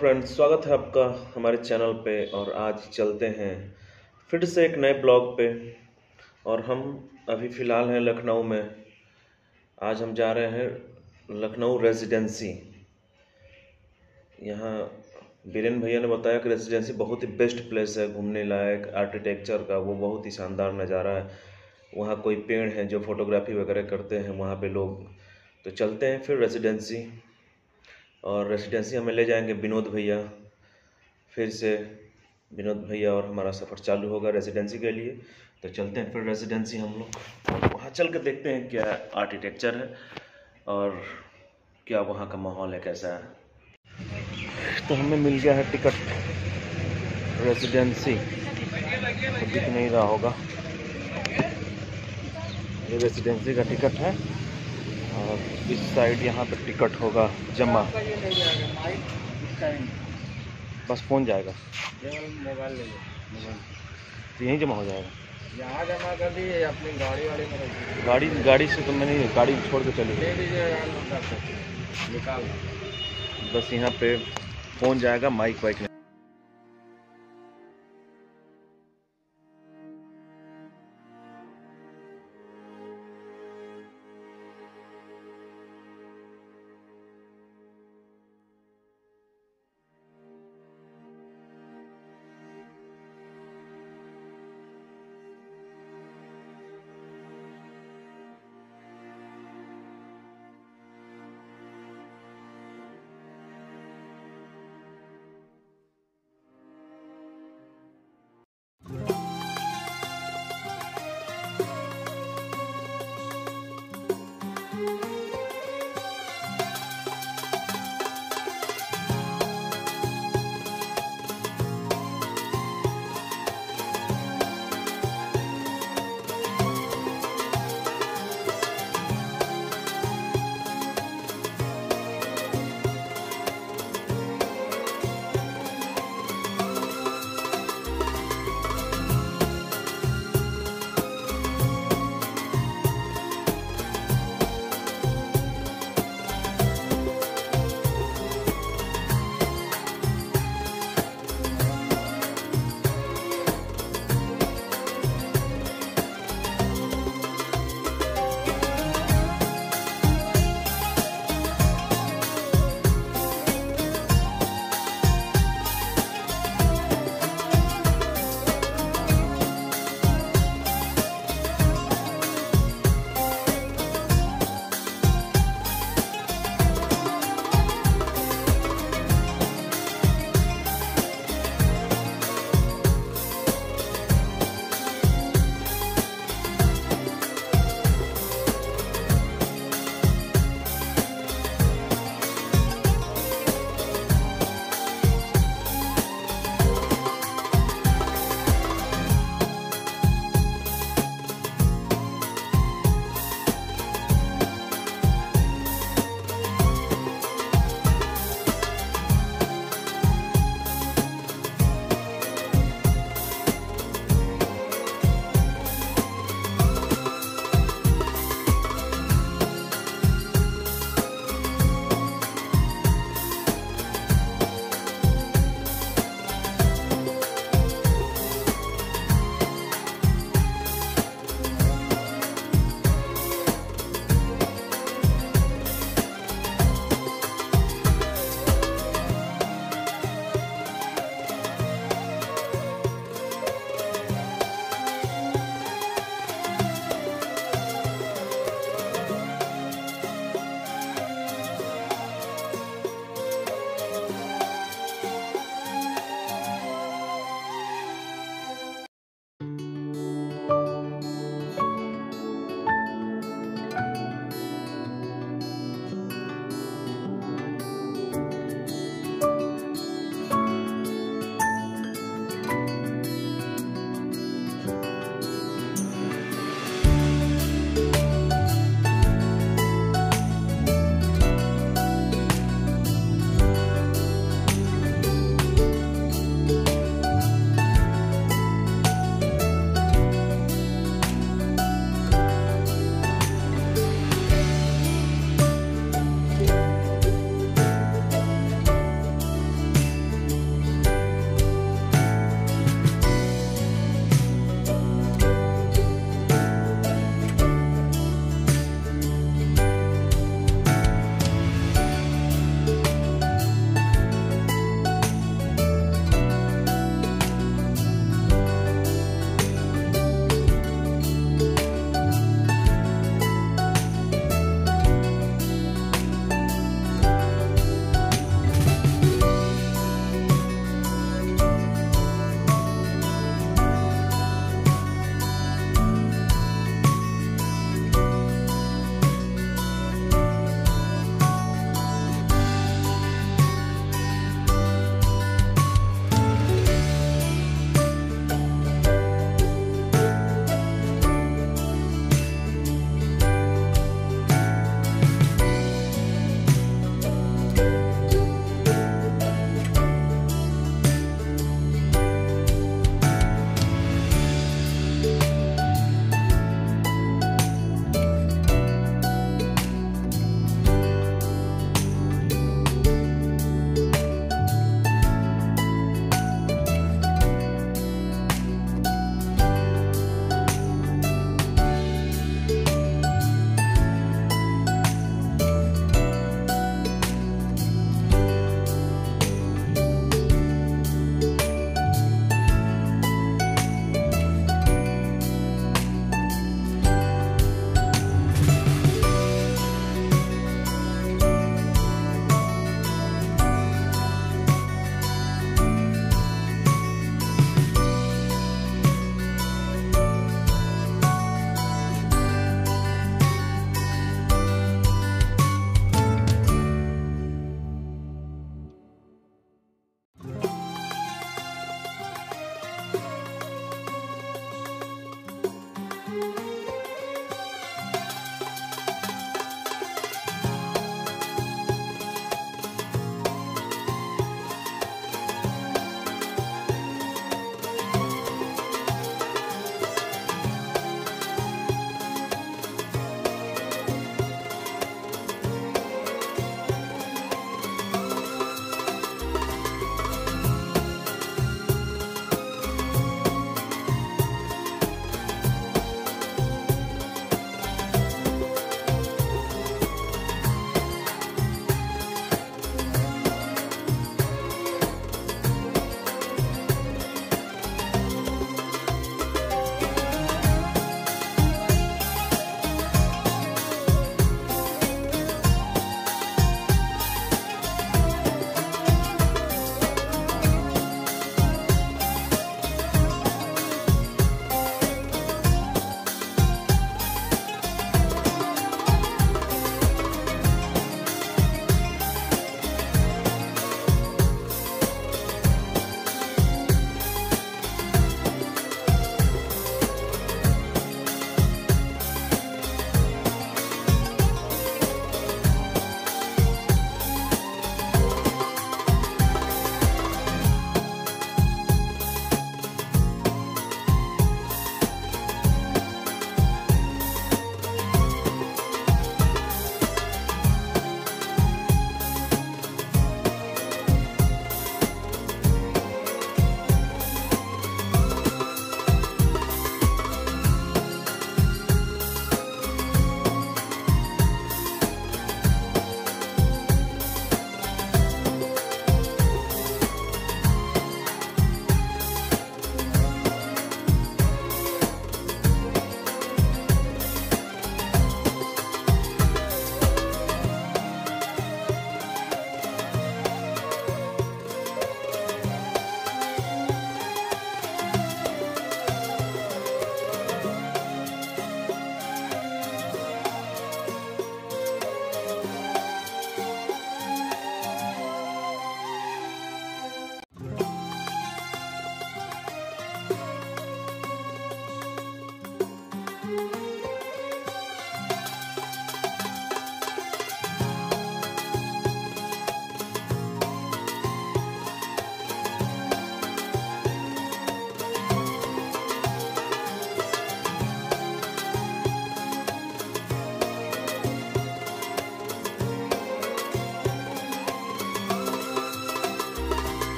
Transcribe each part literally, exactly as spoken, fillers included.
Friends, स्वागत है आपका हमारे चैनल पे। और आज चलते हैं फिर से एक नए ब्लॉग पे। और हम अभी फ़िलहाल हैं लखनऊ में। आज हम जा रहे हैं लखनऊ रेजिडेंसी। यहाँ बीरेन भैया ने बताया कि रेजिडेंसी बहुत ही बेस्ट प्लेस है, घूमने लायक, आर्किटेक्चर का वो बहुत ही शानदार नज़ारा है। वहाँ कोई पेड़ हैं जो फोटोग्राफी वगैरह करते हैं वहाँ पे लोग। तो चलते हैं फिर रेजिडेंसी। और रेजिडेंसी हमें ले जाएंगे विनोद भैया। फिर से विनोद भैया और हमारा सफ़र चालू होगा रेजिडेंसी के लिए। तो चलते हैं फिर रेजिडेंसी हम लोग। वहाँ चल के देखते हैं क्या आर्किटेक्चर है और क्या वहाँ का माहौल है, कैसा है। तो हमें मिल गया है टिकट रेजिडेंसी। तो दिख नहीं रहा होगा, ये रेजिडेंसी का टिकट है। और इस साइड यहाँ पे टिकट होगा जमा। बस पहुँच जाएगा, मोबाइल ले लो। मोबाइल तो यहीं जमा हो जाएगा। यहाँ जमा कर दिए अपनी गाड़ी वाड़ी में। गाड़ी गाड़ी से तो मैं नहीं, गाड़ी छोड़ के चली ले लीजिए निकाल। बस यहाँ पे पहुँच जाएगा माइक वाइक।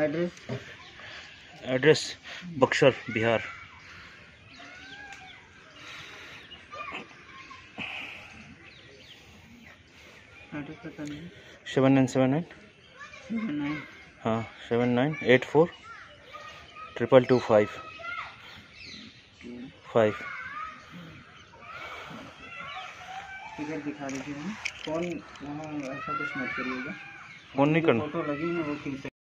Address address Buxar Bihar. Address पता नहीं। Seven nine seven nine seven nine हाँ seven nine eight four triple two five five. Ticket दिखा दीजिए। फोन वहाँ ऐसा कुछ मत करिएगा। फोन नहीं करना। फोटो लगी है वो खींच